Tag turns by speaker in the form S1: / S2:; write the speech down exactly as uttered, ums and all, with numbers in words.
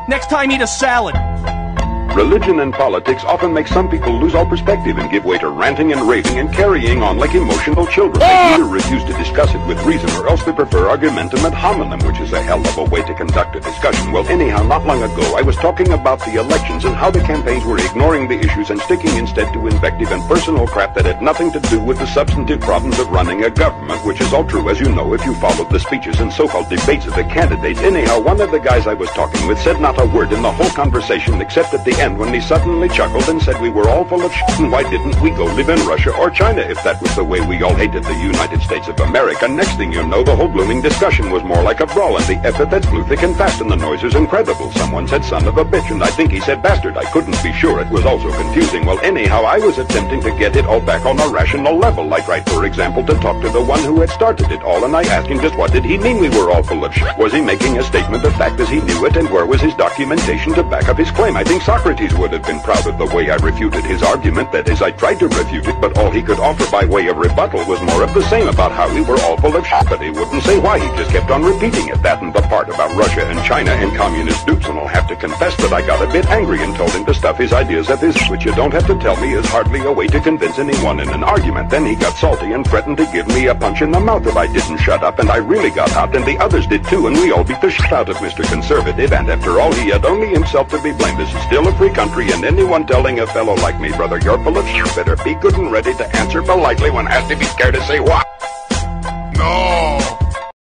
S1: Next time, eat a salad.
S2: Religion and politics often make some people lose all perspective and give way to ranting and raving and carrying on like emotional children. They either refuse to discuss it with reason or else they prefer argumentum ad hominem, which is a hell of a way to conduct a discussion. Well, anyhow, not long ago, I was talking about the elections and how the campaigns were ignoring the issues and sticking instead to invective and personal crap that had nothing to do with the substantive problems of running a government, which is all true, as you know, if you followed the speeches and so-called debates of the candidates. Anyhow, one of the guys I was talking with said not a word in the whole conversation except at the end, when he suddenly chuckled and said we were all full of shit and why didn't we go live in Russia or China if that was the way we all hated the United States of America. Next thing you know, the whole blooming discussion was more like a brawl and the epithets flew thick and fast and the noise was incredible. Someone said son of a bitch and I think he said bastard. I couldn't be sure. It was also confusing. Well, anyhow, I was attempting to get it all back on a rational level, like right, for example, to talk to the one who had started it all, and I asked him just what did he mean we were all full of shit. Was he making a statement of fact as he knew it, and where was his documentation to back up his claim? I think Socrates would have been proud of the way I refuted his argument. That is, I tried to refute it, but all he could offer by way of rebuttal was more of the same about how we were all full of shit, but he wouldn't say why. He just kept on repeating it. That and the part about Russia and China and communist dupes, and I'll have to confess that I got a bit angry and told him to stuff his ideas of his, which you don't have to tell me is hardly a way to convince anyone in an argument. Then he got salty and threatened to give me a punch in the mouth if I didn't shut up, and I really got hot, and the others did too, and we all beat the shit out of Mister Conservative, and after all, he had only himself to be blamed. This is still a free country, and anyone telling a fellow like me, brother, you're full of shit, better be good and ready to answer politely when asked if he's scared to say what.
S3: No!